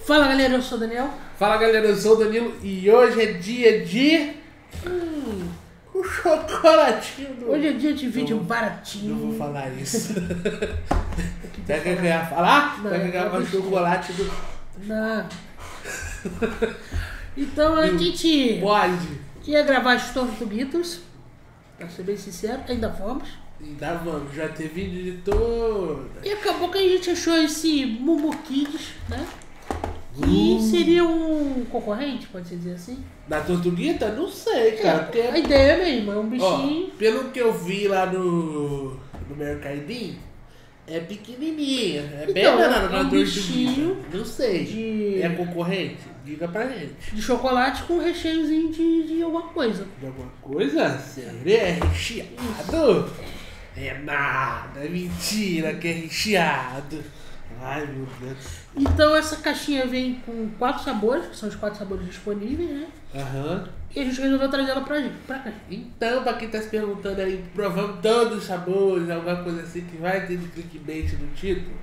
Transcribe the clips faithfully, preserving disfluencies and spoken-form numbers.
Fala galera, eu sou o Daniel. Fala galera, eu sou o Danilo e hoje é dia de... Hum, o chocolatinho do... Hoje é dia de vídeo não, baratinho. Não vou falar isso. Será que eu ia falar? Não, Será que eu ia falar não, chocolate do... Não. Então a gente Pode. ia gravar as tortuguitas. Pra ser bem sincero, ainda fomos. Ainda vamos, já teve vídeo de todo. E acabou que a gente achou esse Mumu Kids, né? Que Uh. seria um concorrente, pode-se dizer assim. Da Tortuguita? Não sei, cara. É, porque... a ideia é mesmo, é um Ó, bichinho. pelo que eu vi lá no, no Mercadinho, é pequenininha. É bem Então, menor é na um bichinho Tortuguita. Não sei. de- É concorrente? Diga pra gente. De chocolate com recheiozinho de, de alguma coisa. De alguma coisa? Sério? É recheado? É nada, é mentira que é recheado. Ai meu Deus. Então essa caixinha vem com quatro sabores, que são os quatro sabores disponíveis, né? Aham. E a gente resolveu trazer ela pra gente, pra cá. Então, pra quem tá se perguntando aí, provando todos os sabores, alguma coisa assim que vai ter de clickbait no título.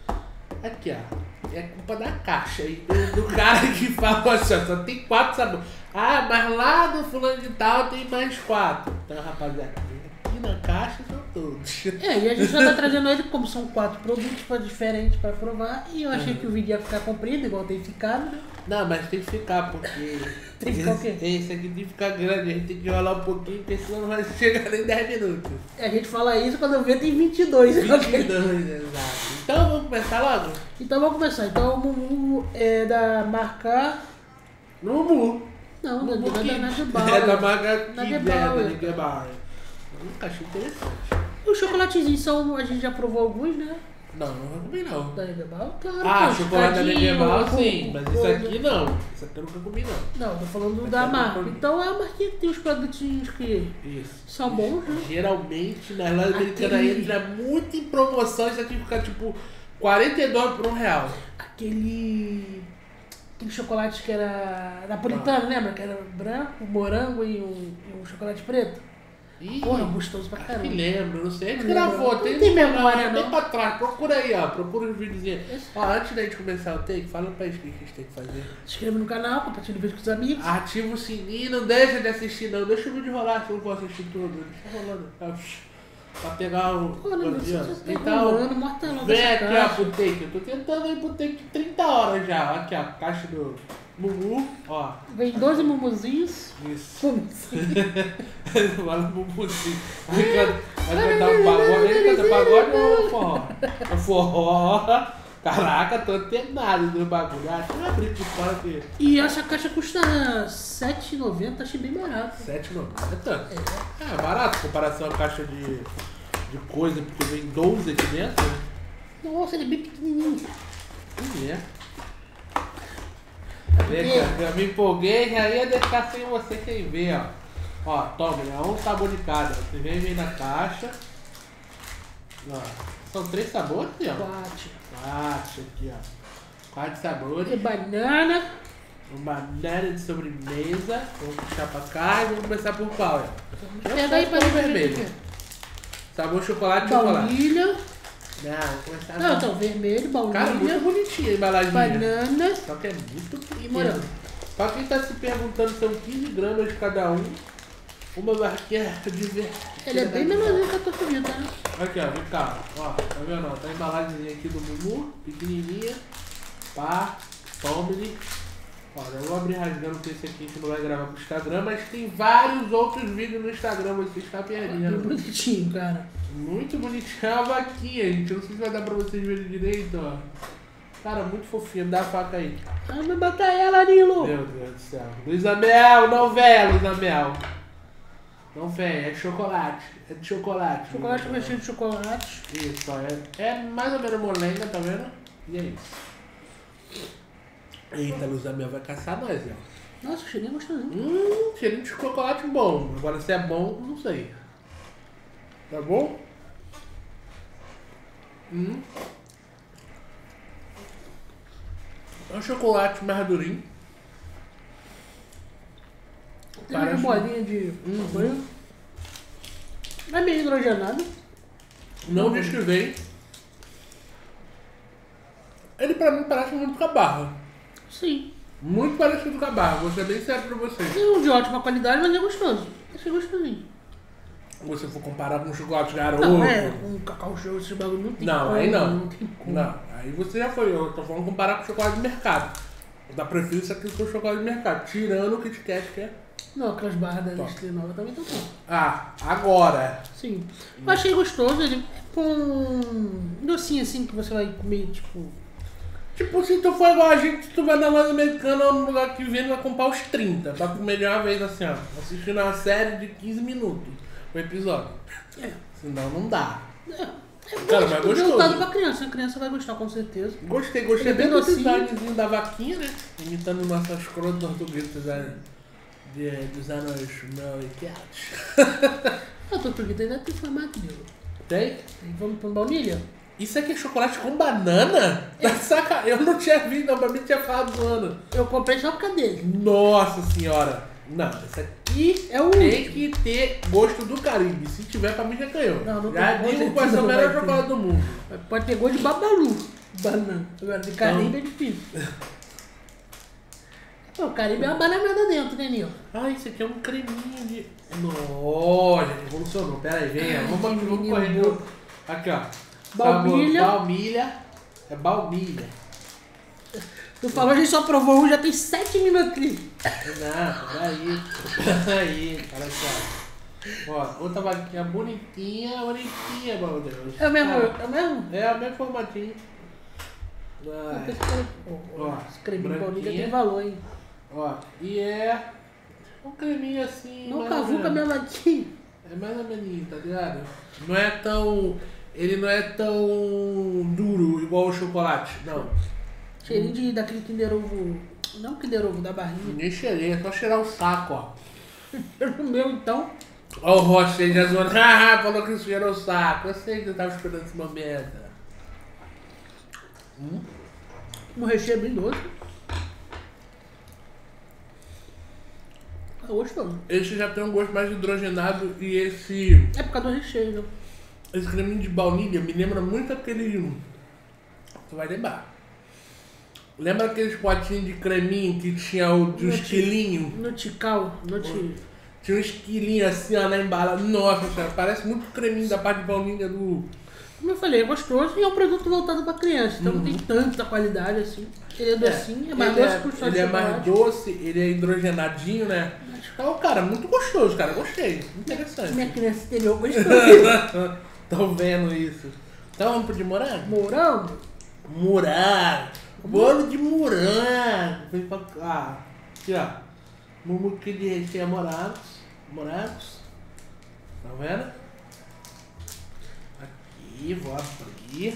Aqui, ó. É culpa da caixa aí, do, do cara que fala assim, ó, só tem quatro sabores. Ah, mas lá no fulano de tal tem mais quatro. Então, rapaziada, aqui na caixa são todos. É, e a gente já tá trazendo ele, como são quatro produtos pra- diferentes pra provar. E eu achei que o vídeo ia ficar comprido, igual tem ficado, né? Não, mas tem que ficar, porque... Tem que ficar o quê? Esse aqui tem que ficar grande, a gente tem que enrolar um pouquinho, porque senão não vai chegar nem dez minutos. A gente fala isso quando eu ver tem vinte e dois. vinte e dois, exato. Então vamos começar logo? Então vamos começar. Então o Mumu é da marca... No Mumu. Não, não é Mumu da Kids. Nagebauer. É da marca Kids, é Nagebauer. da Nagebauer. Um cachorro interessante. Os chocolatezinhos são... A gente já provou alguns, né? Não, não comi não. Da Nagebauer. Claro, Ah, pô, chocolate da escadinho, Nagebauer com- sim, mas isso coisa. aqui não. Isso aqui eu nunca comi não. Não, tô falando Mas da é marca. bom. Então é a marquinha que tem os produtinhos que Isso. são bons, né? Geralmente na loja americana Aquele- entra muito em promoção, isso aqui fica tipo quarenta e dois por um real. Aquele. Aquele chocolate que era napolitano, lembra? Que era branco, morango e um, e um chocolate preto. Ih, Porra, gostoso pra acho caramba. que lembro, não sei. A gente Não gravou, lembro. tem, Não tem no memória, canal, tem não. pra trás. Procura aí, ó. Procura os videozinhos. Esse- Ó, antes da gente começar o take, fala pra gente o que a gente tem que fazer. Se inscreva no canal, compartilha o vídeo com os amigos. Ativa o sininho, não deixa de assistir não. Deixa o vídeo rolar se eu não for assistir tudo. Deixa rolando. Pra- Pra pegar o... Olha, meu, aqui, você ó. tá Então, rolando, mostra logo vem essa aqui, ó, caixa. pro take. Eu tô tentando ir pro take de trinta horas já. Aqui, ó, caixa do Mumu, ó. Vem doze mumuzinhos. Isso. Mumuzinhos. Fala Mumuzinho. Vai can- vai cantar um pagode. Ele canta pagode ou forró? É forró. Caraca, tô antenado no bagulho. Ah, deixa eu abrir aqui fora aqui. E essa caixa custa sete reais e noventa centavos, achei bem barato. sete reais e noventa centavos. É barato em comparação à caixa de, de coisa, porque vem doze aqui dentro. Nossa, ele é bem pequenininho. E é. Vem aqui, ó, eu me empolguei, já ia deixar sem você quem vê, ó. Ó, toma, é um sabor de cada. Você vem, vem na caixa. Ó, são três sabores, ó. Quatro. Quatro aqui, ó. Quatro sabores. Tem banana. Uma banana de sobremesa. Vamos puxar pra cá e vamos começar por qual, ó? Pega aí pra ver ver vermelho. Sabor chocolate e chocolate. Baunilha. Não, vamos começar Não, então, vermelho, Cara, baunilha, muito bonitinha a embalagem. banana Só que é muito pequeno. e morango. Pra quem tá se perguntando, são quinze gramas de cada um. Uma barquinha de ver. Ele é bem menorzinho que a tortuguita, né? Aqui, ó, vem cá. Ó, tá vendo? Ó, tá a embalagem aqui do Mumu, pequenininha. Pá, tome-lhe. Ó, eu vou abrir rasgando porque esse aqui a gente não vai gravar pro Instagram, mas tem vários outros vídeos no Instagram, você está Bem perdendo. bonitinho, cara. Muito bonitinho. É uma vaquinha, gente. Eu não sei se vai dar pra vocês verem direito, ó. Cara, muito fofinho. Me dá a faca aí. Ah, vai matar ela, Nilo. Meu Deus do céu. Luísa Mel, não vem, Luísa Mel. Não vem, é de chocolate. É de chocolate. Chocolate Luísa mexido de chocolate. Mel. Isso, ó. É, é mais ou menos molenga, tá vendo? E é isso. Eita, Luísa Mel vai caçar nós, ó. Nossa, o cheirinho é gostosinho. Hum, cheirinho de chocolate bom. Agora se é bom, não sei. Tá bom? Hum. É um chocolate mais durinho. Tem uma Parece- bolinha de Uhum. coisa. É meio hidrogenado. Não diz que vem. Ele pra mim parece muito com a barra. Sim. Muito parecido com a barra, vou ser bem sério pra vocês. Não de ótima qualidade, mas é gostoso. Achei gostosinho. Se você for comparar com chocolate garoto. Não, é, com cacau show, esse bagulho não tem Não, como. aí não. Não tem como. Não, aí você já foi. Eu tô falando comparar com chocolate de mercado. Eu dá prefiro isso aqui com o chocolate de mercado. Tirando o Kit Kat, que é. Não, aquelas barras da Top. Nestlé nova também estão bom. Ah, agora. Sim. Eu achei gostoso, ele é com um docinho assim que você vai comer, tipo. Tipo, se tu for igual a gente, tu vai na loja americana no lugar que vem, vai comprar os trinta. Pra comer de uma vez assim, ó. Assistindo uma série de quinze minutos. O episódio. É. Senão não dá. É. É Cara, mas gostoso. voltado pra criança, a criança vai gostar com certeza. Gostei, gostei Ele é bem bem do docinho. designzinho da vaquinha, né? Imitando nossas croas portuguesas né? de, dos anos novecentos. A tortuguita ainda tem formato de. Tem? Aí vamos pra baunilha? Isso aqui é chocolate com banana? É. Tá saca... Eu não tinha visto, não. Pra mim tinha falado do ano. Eu comprei só por causa dele. Nossa senhora. Não, isso aqui É o tem último. que ter gosto do Caribe. Se tiver, pra mim já ganhou. Não, não já tem, com digo qual é o certeza não melhor vai ter. chocolate do mundo. Pode ter gosto de babalu. Banana. Agora, de Caribe é difícil. Pô, o Caribe é uma bananada dentro, né, Nil? Ah, isso aqui é um creminho de... Nossa, evolucionou. Pera aí, vem. Ai, Vamos, vamos menino correr. louco. Aqui, ó. Baunilha. Sabor Baunilha. É baunilha. Tu falou, a gente só provou um, já tem sete minutos. Não, peraí. Peraí, cara aqui, ó. Ó, outra vaquinha bonitinha, bonitinha, meu Deus. É o mesmo? Ah, É o mesmo? É o mesmo formatinho. Vai. Ó, Esse creme de baunilha branquinha. tem valor, hein? Ó, e é um creminho assim. Não mais ou cavuca menos. minha latinha. É mais ou menos, tá ligado? Não é tão. Ele não é tão duro igual o chocolate, não. Cheirinho de, daquele Kinder Ovo. Não Kinder Ovo, da barrinha. Nem cheirei, é só cheirar o saco, ó. O meu, então. Ó o Rocha aí já zoando. Haha, falou que cheirou o saco. Eu sei que você tava esperando esse momento. Hum? O recheio é bem doce. É gostoso. Esse já tem um gosto mais hidrogenado e esse. É por causa do recheio, né? Esse creminho de baunilha me lembra muito aquele. Tu vai lembrar. Lembra aqueles potinhos de creminho que tinha o de um Noti- esquilinho? Notical. Noti... Tinha um esquilinho assim, ó, na embalagem. Nossa, cara, parece muito creminho da parte de baunilha do. Como eu falei, é gostoso e é um produto voltado pra criança. Então não tem tanta qualidade assim. Ele é docinho, é mais ele doce é, que o só ele de é mais chocolate. doce, ele é hidrogenadinho, né? Então, cara, muito gostoso, cara. Gostei. Interessante. Minha criança interior gostou. Tô vendo isso. Então vamos pro de morango? Morango? Morango. Bolo de morango. Vem pra cá. Aqui, ó. Mumuque de recheio morangos. Morangos. Tá vendo? Aqui, vou abrir.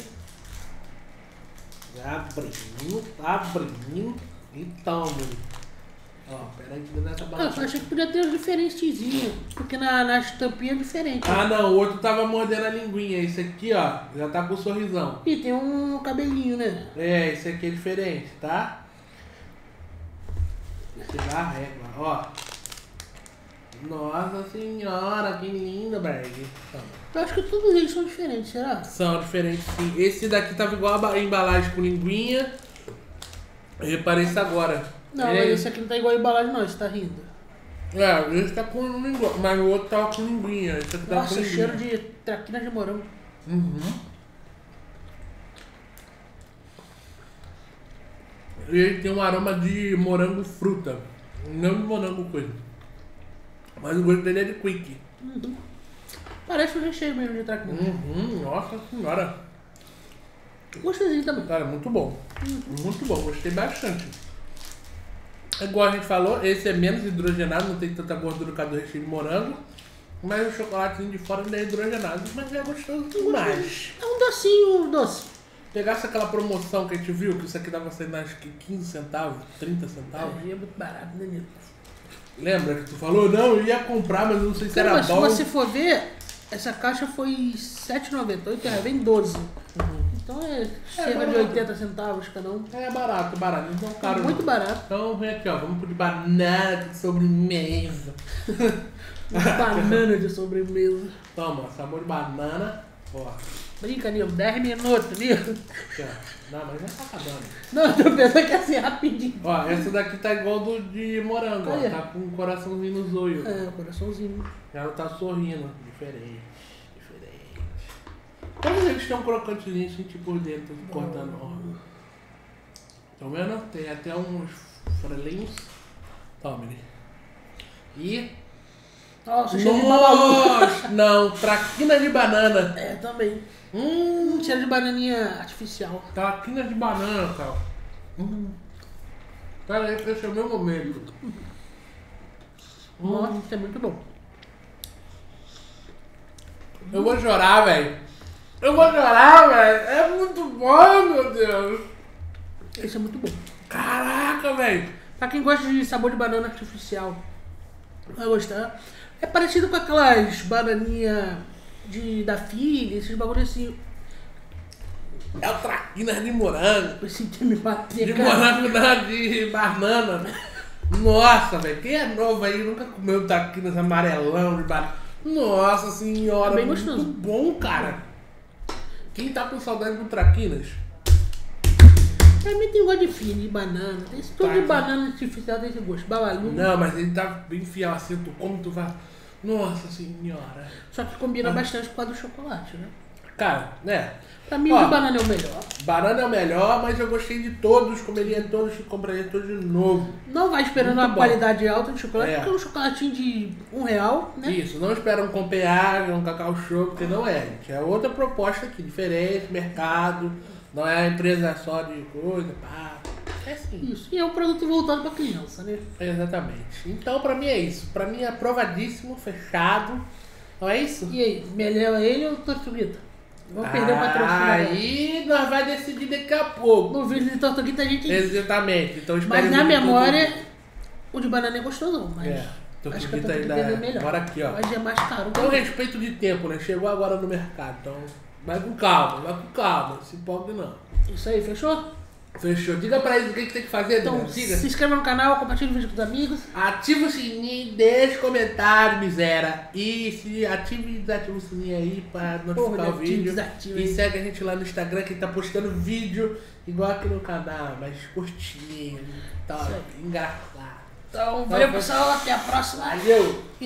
Já abrindo, tá abrindo. Então, meu. Ó, peraí que não é essa Ah, eu balança. achei que podia ter os diferentezinhos. Porque na, na estampinha é diferente. Ah, não, o outro tava mordendo a linguinha. Esse aqui, ó, já tá com sorrisão. E tem um cabelinho, né? É, esse aqui é diferente, tá? Você dá a régua, ó. Nossa senhora, que lindo, Berg. Eu acho que todos eles são diferentes, será? São diferentes, sim. Esse daqui tava igual a ba- a embalagem com linguinha. Eu reparei isso agora. Não, Ele mas é- esse aqui não tá igual a embalagem não, você tá rindo. É, esse tá com linguinha, mas o outro tava com linguinha. Esse aqui tava Nossa, com linguinha. cheiro de traquinas de morango. Uhum. E ele tem um aroma de morango fruta. Não de morango coisa. Mas o gosto dele é de quick. Uhum. Parece um recheio mesmo de traquina. Uhum, nossa senhora. Gostosinho também. Cara, muito bom. Muito bom, gostei bastante. É igual a gente falou, esse é menos hidrogenado, não tem tanta gordura por causa do recheio de morango. Mas o chocolatezinho de fora ainda é hidrogenado, mas é gostoso demais. É um docinho doce. Pegasse aquela promoção que a gente viu, que isso aqui dava saindo acho que quinze centavos, trinta centavos. Aí é muito barato, né, Nilo? Lembra que tu falou? Não, eu ia comprar, mas eu não sei se Cara, era mas se bom. você for ver, essa caixa foi sete reais e noventa e oito reais, vem doze. Então é cerca de barato. oitenta centavos cada um. É barato, barato, não tão caro. Muito não. barato. Então vem aqui, ó, vamos pro de banana de sobremesa. Banana de sobremesa. Toma, sabor de banana, ó. Brinca, Nil. dez minutos, Nil. Aqui, ó. Não, mas já tá acabando. Não, eu tô pensando que é assim, rapidinho. Ó, essa daqui tá igual do de morango, Aí. ó. Tá com um coraçãozinho no zóio. É, o coraçãozinho. Ela tá sorrindo. Diferente. Diferente. Todos eles têm um crocantezinho assim por dentro, cortando. Ó. Tá vendo? Tem até uns frelinhos. Tome. E. Nossa, cheiro de babalu. Nossa! Não, traquina de banana. É, também. Hum, Um cheiro de bananinha artificial. traquina de banana, cara. Hum. Cara, esse é o meu momento. Nossa, isso é muito bom. Eu vou chorar, velho. Eu vou chorar, velho. É muito bom, meu Deus. Esse é muito bom. Caraca, velho. Pra quem gosta de sabor de banana artificial, vai gostar. É parecido com aquelas bananinhas de, da filha, esses bagulhos assim. É o traquina de morango. Eu senti me bater, De cara. morango não, de banana. Nossa, velho. Quem é novo aí nunca comeu traquinas amarelão de banana. Nossa senhora. É bem gostoso. Muito bom, cara. Quem tá com saudade do traquinas? Pra mim tem gosto de filha, de banana. Tem esse tudo Tá, de tá. banana artificial, tem esse gosto. Babalu. Não, mas ele tá bem fiel assim. Tu come, tu vai... Nossa senhora. Só que combina Ah. bastante com a do chocolate, né? Cara, né? Pra mim Ó. o de banana é o melhor. Banana é o melhor, mas eu gostei de todos, comeria todos e compraria todos de novo. Não vai esperando Muito uma bom. qualidade alta de chocolate, É. porque é um chocolatinho de um real, né? Isso, não espera um Copenhague, um Cacau Show, porque não é, gente. É outra proposta aqui, diferente, mercado, não é a empresa só de coisa, pá. É assim. Isso. E é um produto voltado pra criança, né? Exatamente. Então, pra mim é isso. Pra mim é aprovadíssimo, fechado. Não é isso? E aí, melhor ele ou Tortuguita? Vamos perder o patrocínio agora. Aí nós vai decidir daqui a pouco. No vídeo de Tortuguita a gente... Exatamente. Então, espere Mas o na vídeo todo. memória, o de banana é gostosão, mas... É, acho que a Tortuguita Tortuguita ainda é melhor. Agora aqui, ó. Mas é mais caro. Então, respeito de tempo, né? Chegou agora no mercado, então vai com calma, vai com calma, não se empolgue não. Isso aí, fechou? Fechou. Diga pra eles o que, que tem que fazer, Então, Adriano. Siga. se inscreva no canal, compartilhe o vídeo com os amigos. Ativa o sininho, deixa comentário, miséria. E se ative e desativa o sininho aí pra notificar Porra, o ativa e vídeo. desativa E aí. segue a gente lá no Instagram que tá postando vídeo igual aqui no canal, mas curtinho, top, Isso engraçado. Então, valeu pessoal, até a próxima. Valeu!